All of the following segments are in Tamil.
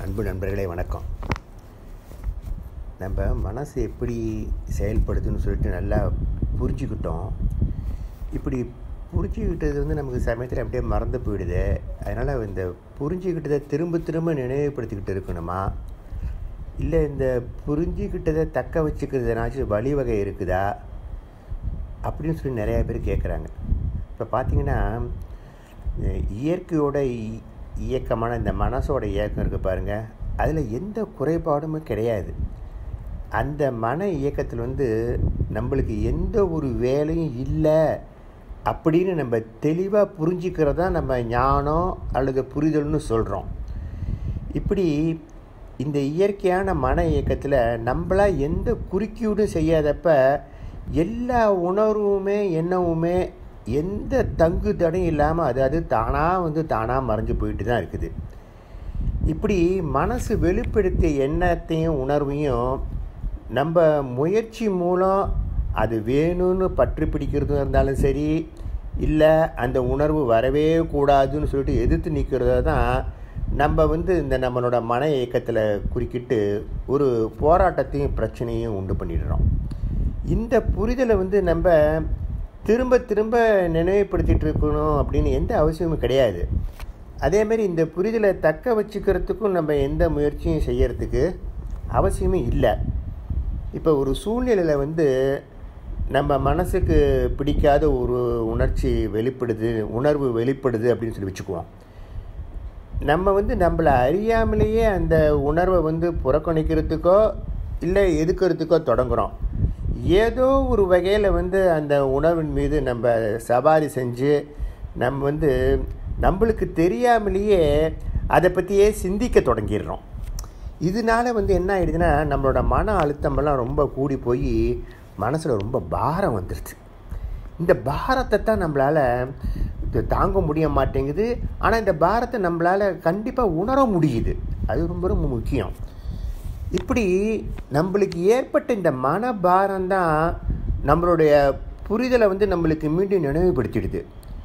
அன்பு நண்பர்களே வணக்கம். நம்ம மனசு எப்படி செயல்படுதுன்னு சொல்லிட்டு நல்லா புரிஞ்சுக்கிட்டோம். இப்படி புரிஞ்சுக்கிட்டது நமக்கு சமயத்தில் அப்படியே மறந்து போயிடுது. அதனால் இந்த புரிஞ்சுக்கிட்டதை திரும்ப திரும்ப நினைவுபடுத்திக்கிட்டு இருக்கணுமா, இல்லை இந்த புரிஞ்சுக்கிட்டதை தக்க வச்சுக்கிறதுனாச்சும் வழிவகை இருக்குதா அப்படின்னு சொல்லி நிறையா பேர் கேட்குறாங்க. இப்போ பார்த்திங்கன்னா, இயற்கையோட இயக்கமான இந்த மனசோட இயக்கம் இருக்குது பாருங்கள், அதில் எந்த குறைபாடுமே கிடையாது. அந்த மன இயக்கத்தில் நம்மளுக்கு எந்த ஒரு வேலையும் இல்லை அப்படின்னு நம்ம தெளிவாக புரிஞ்சிக்கிறதா நம்ம ஞானம் அல்லது புரிதல்னு சொல்கிறோம். இப்படி இந்த இயற்கையான மன இயக்கத்தில் நம்மளாக எந்த குறுக்கீடும் செய்யாதப்ப எல்லா உணர்வுமே எண்ணவுமே எந்த தங்கு தடையும் இல்லாமல் அது தானாக மறைஞ்சு போயிட்டு தான் இருக்குது. இப்படி மனசு வெளிப்படுத்திய எண்ணத்தையும் உணர்வையும் நம்ம முயற்சி மூலம் அது வேணும்னு பற்றி பிடிக்கிறதும் இருந்தாலும் சரி, இல்லை அந்த உணர்வு வரவே கூடாதுன்னு சொல்லிட்டு எதிர்த்து நிற்கிறத தான் நம்ம இந்த நம்மளோட மன இயக்கத்தில் குறுக்கிட்டு ஒரு போராட்டத்தையும் பிரச்சனையும் உண்டு பண்ணிடுறோம். இந்த புரிதலை நம்ம திரும்ப திரும்ப நினைவுபடுத்திகிட்டு இருக்கணும் அப்படின்னு எந்த அவசியமும் கிடையாது. அதேமாரி இந்த புரிதலை தக்க வச்சுக்கிறதுக்கும் நம்ம எந்த முயற்சியும் செய்யறதுக்கு அவசியமே இல்லை. இப்போ ஒரு சூழ்நிலையில் நம்ம மனசுக்கு பிடிக்காத ஒரு உணர்வு வெளிப்படுது அப்படின்னு சொல்லி வச்சுக்குவோம். நம்ம நம்மளை அறியாமலேயே அந்த உணர்வை புறக்கணிக்கிறதுக்கோ இல்லை எதுக்கிறதுக்கோ தொடங்குகிறோம். ஏதோ ஒரு வகையில் அந்த உணர்வின் மீது நம்ம சவாரி செஞ்சு நம்ம நம்மளுக்கு தெரியாமலேயே அதை பற்றியே சிந்திக்க தொடங்கிடுறோம். இதனால என்ன ஆகிடுதுன்னா, நம்மளோட மன அழுத்தமெல்லாம் ரொம்ப கூடி போய் மனசில் ரொம்ப பாரம் வந்துடுச்சு. இந்த பாரத்தை தான் நம்மளால் தாங்க முடிய மாட்டேங்குது. ஆனால் இந்த பாரத்தை நம்மளால் கண்டிப்பாக உணர முடியுது. அது ரொம்ப ரொம்ப முக்கியம். இப்படி நம்மளுக்கு ஏற்பட்ட இந்த மனபாரம் தான் நம்மளுடைய புரிதலை நம்மளுக்கு மீண்டும் நினைவுபடுத்திடுது.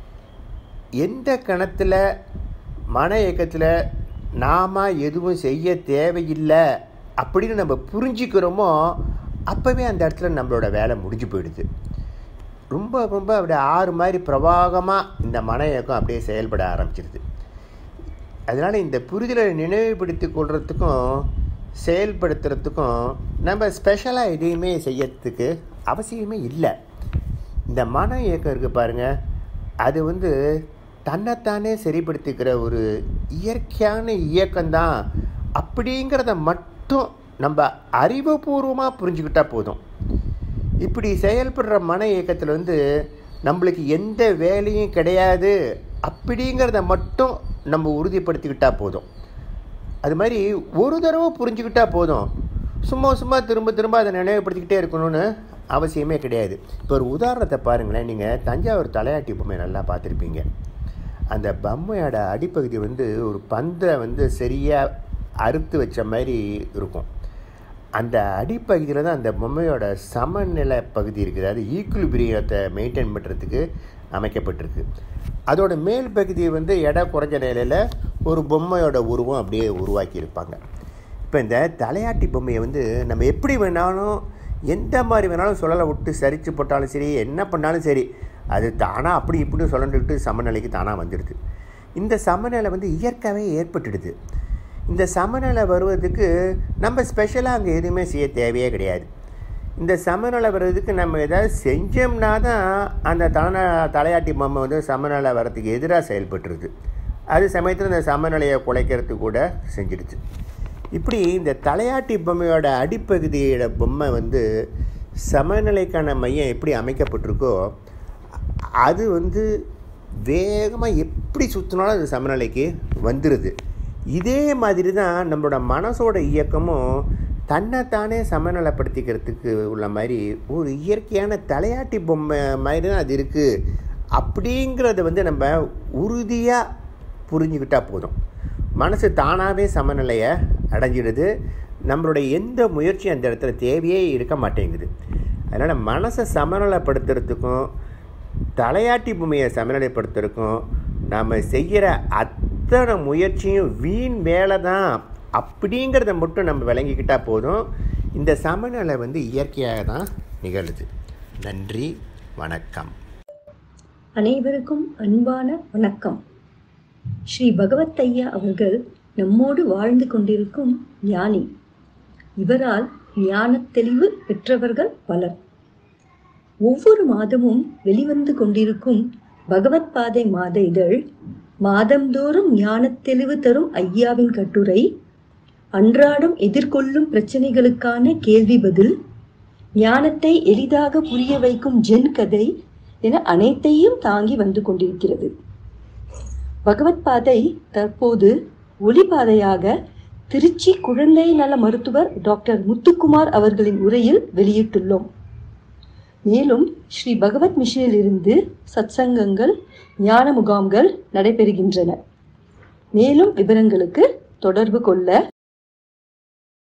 எந்த கணத்தில் மன இயக்கத்தில் நாம் எதுவும் செய்ய தேவையில்லை அப்படின்னு நம்ம புரிஞ்சுக்கிறோமோ அப்போவே அந்த இடத்துல நம்மளோட வேலை முடிஞ்சு போயிடுது. ரொம்ப ரொம்ப அப்படியே ஆறு மாதிரி பிரவாகமாக இந்த மன இயக்கம் அப்படியே செயல்பட ஆரம்பிச்சிடுது. அதனால் இந்த புரிதலை நினைவுபடுத்தி கொள்றதுக்கும் செயல்படுத்துறதுக்கும் நம்ம ஸ்பெஷலாக எதையுமே செய்யறதுக்கு அவசியமே இல்லை. இந்த மன இயக்கம் இருக்குது பாருங்கள், அது தன்னைத்தானே சரிப்படுத்திக்கிற ஒரு இயற்கையான இயக்கம்தான் அப்படிங்கிறத மட்டும் நம்ம அறிவுபூர்வமாக புரிஞ்சுக்கிட்டால் போதும். இப்படி செயல்படுற மன இயக்கத்தில் நம்மளுக்கு எந்த வேலையும் கிடையாது அப்படிங்கிறத மட்டும் நம்ம உறுதிப்படுத்திக்கிட்டால் போதும். அது மாதிரி ஒரு தடவை புரிஞ்சுக்கிட்டால் போதும். சும்மா திரும்ப திரும்ப அதை நினைவுபடுத்திக்கிட்டே இருக்கணும்னு அவசியமே கிடையாது. இப்போ ஒரு உதாரணத்தை பாருங்களேன். நீங்கள் தஞ்சாவூர் தலையாட்டி பொம்மை நல்லா பார்த்துருப்பீங்க. அந்த பொம்மையோட அடிப்பகுதி ஒரு பந்தை சரியாக அறுத்து வச்ச மாதிரி இருக்கும். அந்த அடிப்பகுதியில் தான் அந்த பொம்மையோட சமநிலை பகுதி இருக்குது. அது ஈக்குலிபிரியத்தை மெயின்டைன் பண்ணுறதுக்கு அமைக்கப்பட்டிருக்கு. அதோட மேல் பகுதி எடை குறைஞ்ச நிலையில் ஒரு பொம்மையோட உருவம் அப்படியே உருவாக்கியிருப்பாங்க. இப்போ இந்த தலையாட்டி பொம்மையை நம்ம எப்படி வேணாலும் எந்த மாதிரி வேணாலும் சொல்லலை விட்டு சரித்து போட்டாலும் சரி, என்ன பண்ணாலும் சரி, அது தானாக அப்படி இப்படி சொல்லணுட்டு சமநிலைக்கு தானாக வந்துடுது. இந்த சமநிலை இயற்கையாகவே ஏற்பட்டுடுது. இந்த சமநிலை வருவதுக்கு நம்ம ஸ்பெஷலாக அங்கே எதுவுமே செய்ய தேவையே கிடையாது. இந்த சமநிலை வர்றதுக்கு நம்ம ஏதாவது செஞ்சோம்னா தான் அந்த தலையாட்டி பொம்மை சமநிலை வர்றதுக்கு எதிராக செயல்பட்டுருது. அது சமயத்தில் இந்த சமநிலையை குலைக்கிறதுக்கு கூட செஞ்சிடுச்சு. இப்படி இந்த தலையாட்டி பொம்மையோட அடிப்பகுதியோட பொம்மை சமநிலைக்கான மையம் எப்படி அமைக்கப்பட்டிருக்கோ அது வேகமாக எப்படி சுற்றினாலும் அது சமநிலைக்கு வந்துடுது. இதே மாதிரி தான் நம்மளோட மனசோட இயக்கமும் தன்னைத்தானே சமநிலைப்படுத்திக்கிறதுக்கு உள்ள மாதிரி ஒரு இயற்கையான தலையாட்டி பொம்மை மாதிரி தான் அது இருக்குது அப்படிங்கிறத நம்ம உறுதியாக புரிஞ்சுக்கிட்டால் போதும். மனசு தானாகவே சமநிலையை அடைஞ்சிடுது. நம்மளுடைய எந்த முயற்சியும் அந்த இடத்துல தேவையே இருக்க மாட்டேங்குது. அதனால் மனசை சமநிலைப்படுத்துறதுக்கும் தலையாட்டி பொம்மையை சமநிலைப்படுத்துறதுக்கும் நாம் செய்கிற அத்தனை முயற்சியும் வீண் வேலை தான் அப்படிங்கிறத மட்டும் நம்ம விளங்கிக்கிட்டால் போதும். இந்த சமநிலை வந்து இயற்கையாக தான் நிகழுது. நன்றி, வணக்கம். அனைவருக்கும் அன்பான வணக்கம். ஸ்ரீ பகவத் ஐயா அவர்கள் நம்மோடு வாழ்ந்து கொண்டிருக்கும் ஞானி. இவரால் ஞானத் தெளிவு பெற்றவர்கள் பலர். ஒவ்வொரு மாதமும் வெளிவந்து கொண்டிருக்கும் பகவத் பாதை மாத இதழ், மாதந்தோறும் ஞானத் தெளிவு தரும் ஐயாவின் கட்டுரை, அன்றாடம் எதிர்கொள்ளும் பிரச்சனைகளுக்கான கேள்வி பதில், ஞானத்தை எளிதாக புரிய வைக்கும் ஜென் கதை என அனைத்தையும் தாங்கி வந்து கொண்டிருக்கிறது. பகவத் பாதை தற்போது ஒளிபாதையாக திருச்சி குழந்தை நல மருத்துவர் டாக்டர் முத்துக்குமார் அவர்களின் உரையில் வெளியிட்டுள்ளோம். மேலும் ஸ்ரீ பகவத் மிஷனில் இருந்து சத்சங்கங்கள், ஞான முகாம்கள் நடைபெறுகின்றன. மேலும் விவரங்களுக்கு தொடர்பு கொள்ள